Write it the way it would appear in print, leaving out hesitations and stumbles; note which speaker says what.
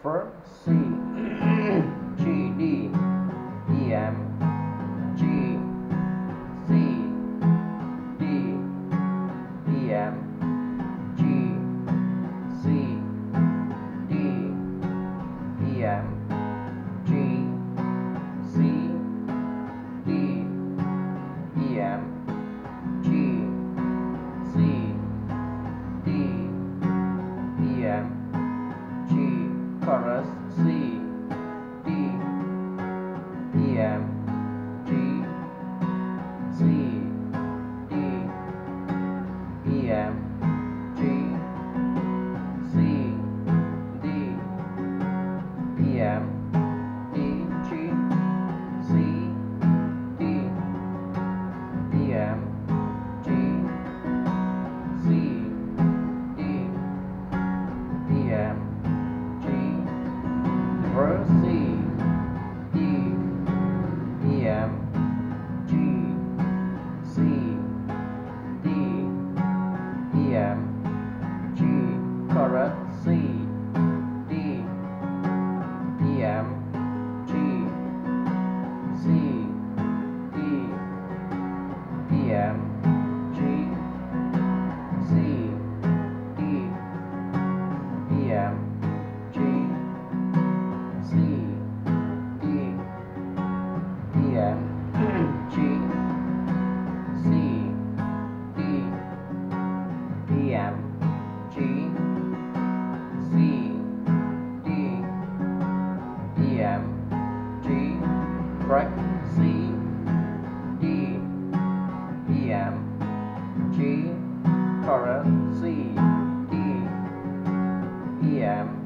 Speaker 1: First C, G, D, E, M, G, C, D, E, M, G, C, D, E, M, G, C, D, E, M, G, C, D, E, M, G, chorus C, D, E, M, G, C, D, E, M, G, C, D, E, M, D, G, C, D, E, M, G, C, D, E, M, G, verse C, D, E, M, G, C, D, E, M, G, chorus C, D, E, M, G, C, D, E, M, G, C, D, E, M, G, C, D, E, M, G, C, D, E, M, G, C, D, E, M, G, break C, D, E, M, G, chorus C, D, E, M,